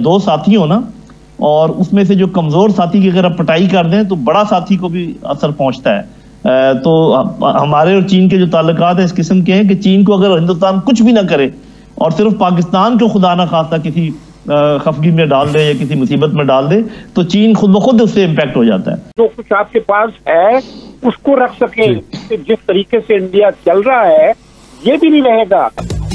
दो साथी हो ना, और उसमें से जो कमजोर साथी की अगर आप पिटाई कर दें तो बड़ा साथी को भी असर पहुंचता है। तो हमारे और चीन के जो ताल्लुकात है इस किस्म के हैं कि चीन को अगर हिंदुस्तान कुछ भी ना करे और सिर्फ पाकिस्तान को खुदा ना खास्ता किसी खफगी में डाल दे या किसी मुसीबत में डाल दे, तो चीन खुद ब खुद उससे इम्पैक्ट हो जाता है। जो कुछ आपके पास है उसको रख सके, जिस तरीके से इंडिया चल रहा है ये भी नहीं रहेगा।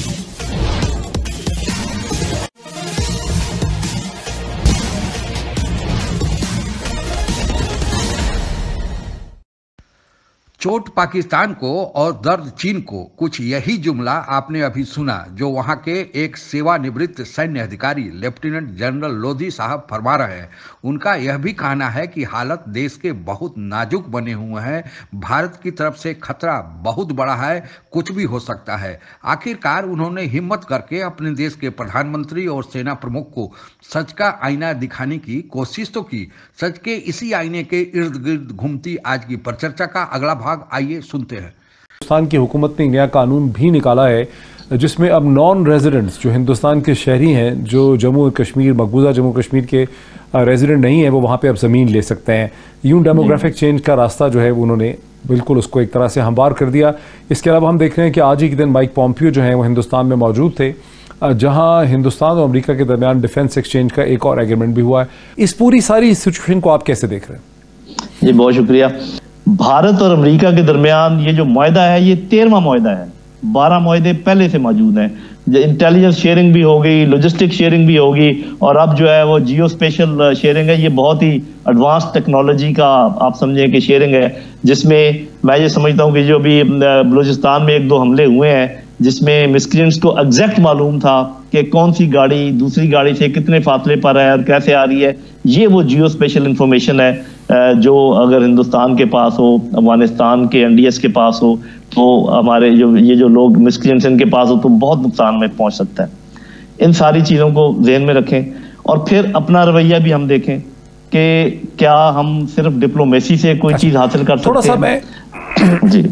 चोट पाकिस्तान को और दर्द चीन को, कुछ यही जुमला आपने अभी सुना जो वहां के एक सेवानिवृत्त सैन्य अधिकारी लेफ्टिनेंट जनरल लोधी साहब फरमा रहे हैं। उनका यह भी कहना है कि हालत देश के बहुत नाजुक बने हुए हैं, भारत की तरफ से खतरा बहुत बड़ा है, कुछ भी हो सकता है। आखिरकार उन्होंने हिम्मत करके अपने देश के प्रधानमंत्री और सेना प्रमुख को सच का आईना दिखाने की कोशिश तो की। सच के इसी आईने के इर्द गिर्द घूमती आज की परिचर्चा का अगला भाग आइए सुनते हैं। हिंदुस्तान की हुकूमत ने नया कानून भी निकाला है जिसमें अब नॉन रेजिडेंट्स जो हिंदुस्तान के शहरी हैं, जो जम्मू कश्मीर मकबूजा जम्मू कश्मीर के रेजिडेंट नहीं है, वो वहाँ पे अब ज़मीन ले सकते हैं। यूं डेमोग्राफिक चेंज का रास्ता जो है वो उन्होंने बिल्कुल उसको एक तरह से हमवार कर दिया। इसके अलावा हम देख रहे हैं कि आज ही के दिन माइक पॉम्पियो जो है वो हिंदुस्तान में मौजूद थे, जहां हिंदुस्तान और अमेरिका के दरमियान डिफेंस एक्सचेंज का एक और एग्रीमेंट भी हुआ है। इस पूरी सारी सिचुएशन को आप कैसे देख रहे हैं? जी बहुत शुक्रिया। भारत और अमेरिका के दरमियान ये जो मुआहदा है ये 13वां मुआहदा है। 12 मुआहदे पहले से मौजूद हैं। इंटेलिजेंस शेयरिंग भी हो गई, लॉजिस्टिक शेयरिंग भी होगी, और अब जो है वो जियो स्पेशल शेयरिंग है। ये बहुत ही एडवांस टेक्नोलॉजी का आप समझें कि शेयरिंग है, जिसमें मैं ये समझता हूँ कि जो भी बलूचिस्तान में 1-2 हमले हुए हैं जिसमें मिस्क्रिएंट्स को एग्जैक्ट मालूम था कि कौन सी गाड़ी दूसरी गाड़ी से कितने फासले पर है और कैसे आ रही है, ये वो जियो स्पेशल इंफॉर्मेशन है जो अगर हिंदुस्तान के पास हो, अफगानिस्तान के एनडीएस के पास हो, तो हमारे जो लोग मिस्क्रिएंट्स इनके पास हो तो बहुत नुकसान में पहुंच सकता है। इन सारी चीज़ों को ध्यान में रखें और फिर अपना रवैया भी हम देखें कि क्या हम सिर्फ डिप्लोमेसी से कोई चीज़ हासिल कर सकते हैं। थोड़ा सा मैं जी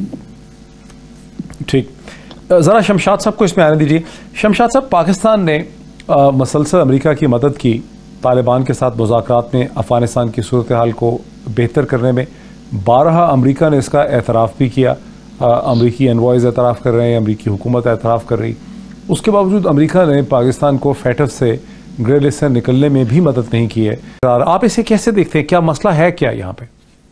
ठीक, ज़रा शमशाद साहब को इसमें आने दीजिए। शमशाद साहब, पाकिस्तान ने मसलसल अमेरिका की मदद की तालिबान के साथ मुज़ाकरात में अफ़गानिस्तान की सूरत हाल को बेहतर करने में। 12 अमेरिका ने इसका एतराफ़ भी किया, अमेरिकी एनवॉयज़ एतराफ़ कर रहे हैं, अमेरिकी हुकूमत एतराफ़ कर रही। उसके बावजूद अमेरिका ने पाकिस्तान को फैटफ से ग्रे लिस्ट से निकलने में भी मदद नहीं की है। आप इसे कैसे देखते हैं? क्या मसला है क्या यहाँ पे?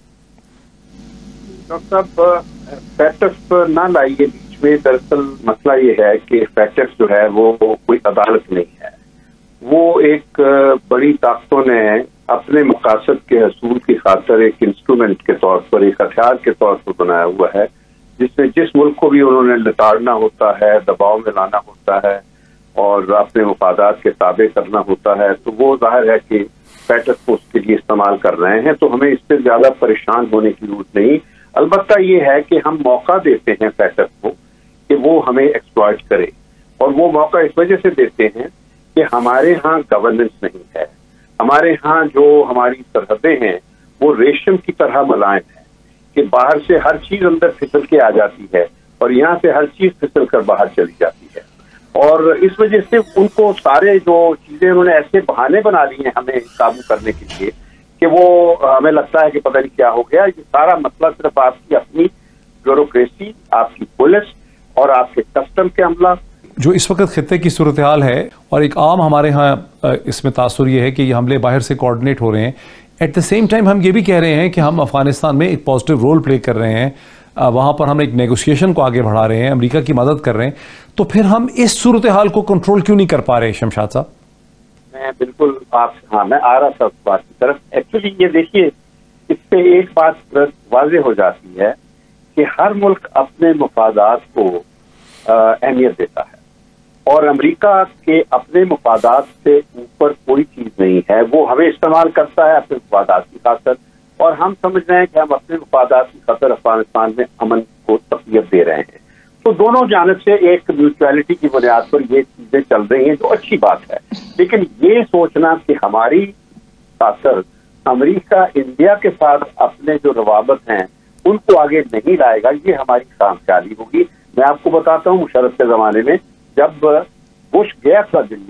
डॉक्टर साहब, फैटफ ना लाइए बीच में। दरअसल मसला ये है कि फैटफ जो है वो कोई अदालत नहीं है। वो एक बड़ी ताकतों ने अपने मकासद के हसूल की खातर एक इंस्ट्रूमेंट के तौर पर, एक हथियार के तौर पर बनाया हुआ है, जिसमें जिस मुल्क को भी उन्होंने लताड़ना होता है, दबाव में लाना होता है और अपने मफादात के ताबे करना होता है, तो वो जाहिर है कि फैटफ को उसके लिए इस्तेमाल कर रहे हैं। तो हमें इससे ज्यादा परेशान होने की जरूरत नहीं। अलबत्ता ये है कि हम मौका देते हैं फैटफ को कि वो हमें एक्सप्लॉइट करे, और वो मौका इस वजह से देते हैं कि हमारे यहाँ गवर्नेंस नहीं है। हमारे यहाँ जो हमारी सरहदें हैं वो रेशम की तरह मुलायम है कि बाहर से हर चीज अंदर फिसल के आ जाती है और यहाँ से हर चीज फिसल कर बाहर चली जाती है। और इस वजह से उनको सारे जो चीजें उन्होंने ऐसे बहाने बना लिए हैं हमें काबू करने के लिए कि वो हमें लगता है कि पता नहीं क्या हो गया। ये सारा मसला सिर्फ आपकी अपनी ब्यूरोक्रेसी, आपकी पुलिस और आपके कस्टम के अमला जो इस वक्त खित्ते की सूरत हाल है, और एक आम हमारे यहाँ इसमें तासुर ये है कि ये हमले बाहर से कोऑर्डिनेट हो रहे हैं। एट द सेम टाइम हम ये भी कह रहे हैं कि हम अफगानिस्तान में एक पॉजिटिव रोल प्ले कर रहे हैं, वहाँ पर हम एक नेगोशिएशन को आगे बढ़ा रहे हैं, अमेरिका की मदद कर रहे हैं। तो फिर हम इस सूरत हाल को कंट्रोल क्यों नहीं कर पा रहे? शमशाद साहब, मैं बिल्कुल मैं आ रहा था उस बात की तरफ। एक्चुअली ये देखिए, इससे एक बात वाज़ेह हो जाती है कि हर मुल्क अपने मफादात को अहमियत देता है और अमेरिका के अपने मफादात से ऊपर कोई चीज नहीं है। वो हमें इस्तेमाल करता है अपने मफादात की खातर, और हम समझ रहे हैं कि हम अपने मफादात की खातर अफगानिस्तान में अमन को तक़वियत दे रहे हैं। तो दोनों जानब से एक म्यूचुअलिटी की बुनियाद पर ये चीजें चल रही हैं, जो अच्छी बात है। लेकिन ये सोचना कि हमारी खातर अमेरिका इंडिया के साथ अपने जो रवाबत हैं उनको आगे नहीं लाएगा, ये हमारी खामख्याली होगी। मैं आपको बताता हूँ, मुशर्रफ के जमाने में जब बुश गया था दिल्ली,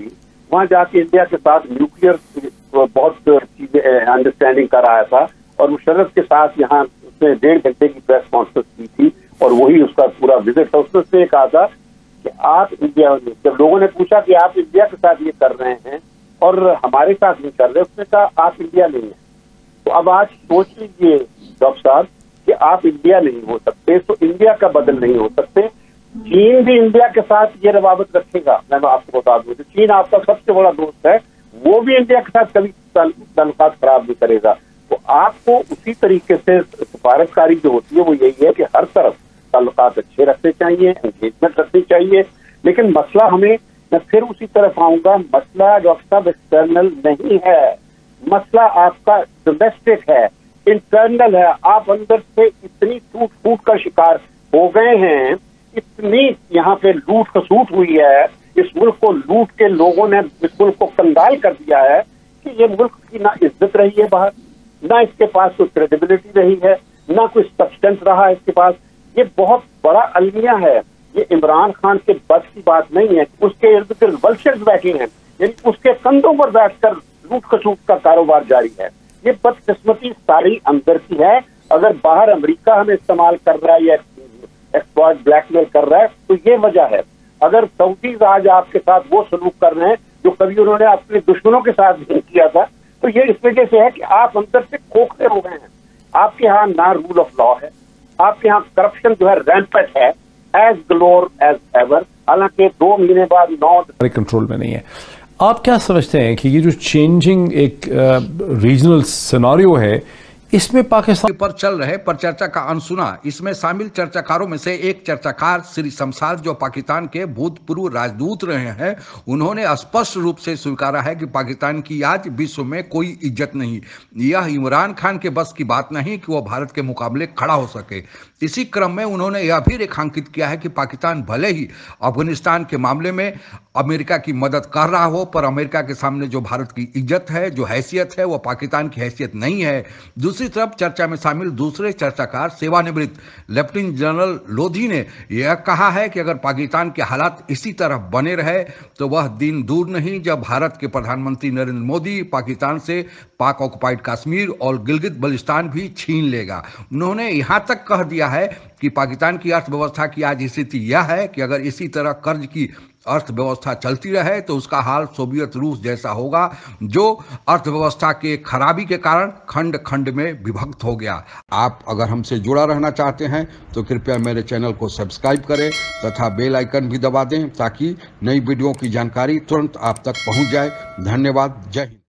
वहां जाके इंडिया के साथ न्यूक्लियर बहुत चीजें अंडरस्टैंडिंग कर रहा था, और मुशर्रफ के साथ यहाँ उसने 1.5 घंटे की प्रेस कॉन्फ्रेंस की थी, और वही उसका पूरा विजिट था। उसने उसने कहा था कि आप इंडिया, जब लोगों ने पूछा कि आप इंडिया के साथ ये कर रहे हैं और हमारे साथ नहीं कर रहे, उसने कहा आप इंडिया नहीं है। तो अब आज सोच लीजिए डॉक्टर साहब कि आप इंडिया नहीं हो सकते तो इंडिया का बदल नहीं हो सकते। चीन भी इंडिया के साथ ये रवाबत रखेगा। मैं आपको बता दूं, चीन आपका सबसे बड़ा दोस्त है, वो भी इंडिया के साथ कभी ताल्लुकात खराब नहीं करेगा। तो आपको उसी तरीके से सिफारतकारी जो होती है वो यही है कि हर तरफ ताल्लुकात अच्छे रखने चाहिए, एंगेजमेंट रखनी चाहिए। लेकिन मसला हमें, मैं फिर उसी तरफ आऊंगा, मसला डॉक्टर साहब एक्सटर्नल नहीं है, मसला आपका डोमेस्टिक है, इंटरनल है। आप अंदर से इतनी टूट फूट का शिकार हो गए हैं, इतनी यहाँ पे लूट खसूट हुई है, इस मुल्क को लूट के लोगों ने इस मुल्क को कंगाल कर दिया है कि ये मुल्क की ना इज्जत रही है बाहर, ना इसके पास कोई क्रेडिबिलिटी रही है, ना कोई सब्सटेंस रहा है इसके पास। ये बहुत बड़ा अलमिया है। ये इमरान खान के बस की बात नहीं है। उसके इर्द गिर्द वल्चर्स बैठे हैं, यानी उसके कंधों पर बैठकर लूट खसूट का कारोबार जारी है। ये बदकिस्मती सारी अंदर की है। अगर बाहर अमेरिका हमें इस्तेमाल कर रहा है या एक्सप्लॉइट ब्लैकमेल कर रहा है तो ये वजह है। अगर सऊदीज आज आपके साथ वो सलूक कर रहे हैं जो कभी उन्होंने अपने दुश्मनों के साथ नहीं किया था, तो ये इस वजह से है कि आप अंदर से खोखले हो गए हैं। आपके यहाँ ना रूल ऑफ लॉ है, आपके यहाँ करप्शन जो है रैंपेट है, एज ग्लोर एज एवर। हालांकि 2 महीने बाद 9 कंट्रोल में नहीं है। आप क्या समझते हैं कि ये जो चेंजिंग एक रीजनल सिनेरियो है, इसमें पाकिस्तान पर चल रहे पर चर्चा का अनसुना। इसमें शामिल चर्चाकारों में से एक चर्चाकार श्री शमशाद, जो पाकिस्तान के भूतपूर्व राजदूत रहे हैं, उन्होंने स्पष्ट रूप से स्वीकारा है कि पाकिस्तान की आज विश्व में कोई इज्जत नहीं। यह इमरान खान के बस की बात नहीं कि वह भारत के मुकाबले खड़ा हो सके। इसी क्रम में उन्होंने यह भी रेखांकित किया है कि पाकिस्तान भले ही अफगानिस्तान के मामले में अमेरिका की मदद कर रहा हो, पर अमेरिका के सामने जो भारत की इज्जत है, जो हैसियत है, वह पाकिस्तान की हैसियत नहीं है। दूसरी तरफ चर्चा में शामिल दूसरे चर्चाकार सेवानिवृत्त लेफ्टिनेंट जनरल लोधी ने यह कहा है कि अगर पाकिस्तान के हालात इसी तरह बने रहे तो वह दिन दूर नहीं जब भारत के प्रधानमंत्री नरेंद्र मोदी पाकिस्तान से पाक ऑक्युपाइड कश्मीर और गिलगित बल्टिस्तान भी छीन लेगा। उन्होंने यहां तक कह दिया है कि पाकिस्तान की अर्थव्यवस्था की आज स्थिति यह है कि अगर इसी तरह कर्ज की अर्थव्यवस्था चलती रहे तो उसका हाल सोवियत रूस जैसा होगा, जो अर्थव्यवस्था के खराबी के कारण खंड खंड में विभक्त हो गया। आप अगर हमसे जुड़ा रहना चाहते हैं तो कृपया मेरे चैनल को सब्सक्राइब करें तथा बेल आइकन भी दबा दें ताकि नई वीडियो की जानकारी तुरंत आप तक पहुंच जाए। धन्यवाद। जय हिंद।